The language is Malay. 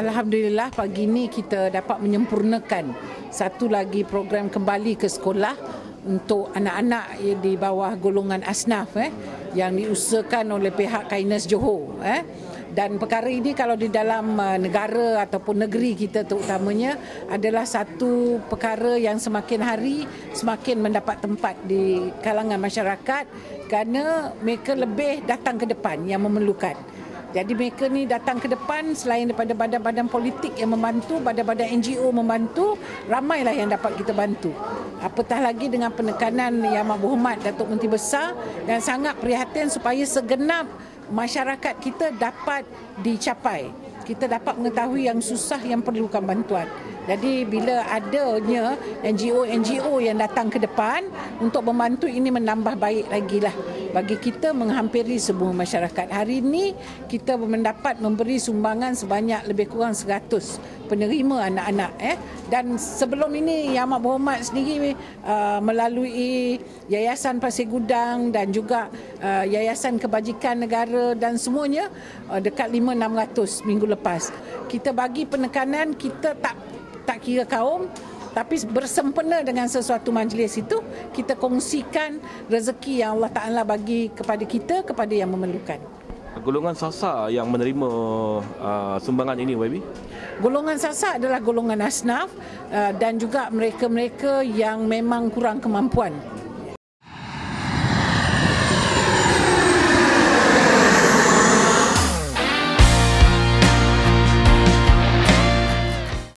Alhamdulillah pagi ini kita dapat menyempurnakan satu lagi program kembali ke sekolah untuk anak-anak di bawah golongan asnaf yang diusahakan oleh pihak Kindness Johor. Dan perkara ini kalau di dalam negara ataupun negeri kita terutamanya adalah satu perkara yang semakin hari semakin mendapat tempat di kalangan masyarakat kerana mereka lebih datang ke depan yang memerlukan. Jadi mereka ni datang ke depan selain daripada badan-badan politik yang membantu, badan-badan NGO membantu, ramailah yang dapat kita bantu. Apatah lagi dengan penekanan Yang Amat Berhormat Datuk Menteri Besar yang sangat prihatin supaya segenap masyarakat kita dapat dicapai. Kita dapat mengetahui yang susah yang perlukan bantuan. Jadi bila adanya NGO yang datang ke depan untuk membantu ini menambah baik lagi lah bagi kita menghampiri semua masyarakat. Hari ini kita mendapat memberi sumbangan sebanyak lebih kurang 100 penerima anak-anak. Dan sebelum ini Yang Amat Berhormat sendiri melalui Yayasan Pasir Gudang dan juga Yayasan Kebajikan Negara dan semuanya dekat 500-600 minggu lepas. Kita bagi penekanan, kita tak kira kaum, tapi bersempena dengan sesuatu majlis itu kita kongsikan rezeki yang Allah Ta'ala bagi kepada kita, kepada yang memerlukan. Golongan SASA yang menerima sumbangan ini, YB? Golongan SASA adalah golongan asnaf dan juga mereka-mereka yang memang kurang kemampuan.